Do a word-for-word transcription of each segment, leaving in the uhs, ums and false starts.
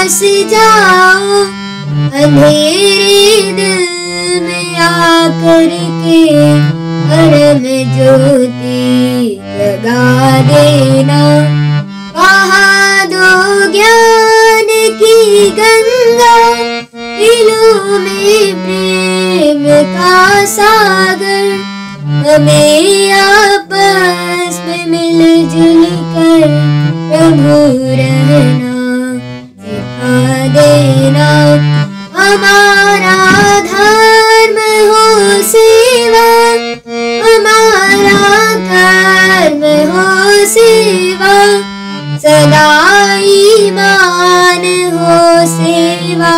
बस जाओ अंधेरे दिल में आकर के, परम ज्योति जगा देना। बहा दो ज्ञान की गंगा, दिलों में प्रेम का सागर, हमें आपस में मिलजुल कर प्रभु रहना सिखा देना। हमारा धर्म हो सेवा, हमारा कर्म हो सेवा, सदा ईमान हो सेवा,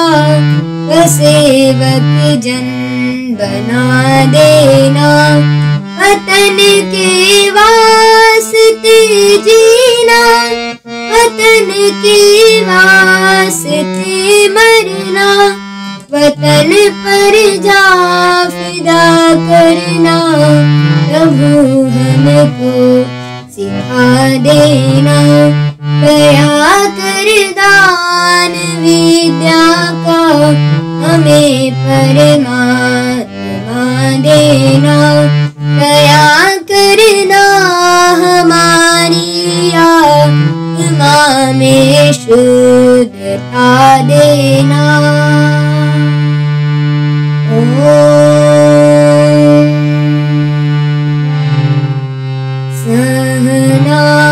सेवक जन बना देना। वतन के वास्ते जीना, वतन के वास्ते मरना, वतन पर जा फिदा करना, प्रभु हमको सिखा देना। दया कर दान विद्या का, हमें परमात्मा देना। दया करना हमारी आत्मा में शुद्धता देना। ओम सहना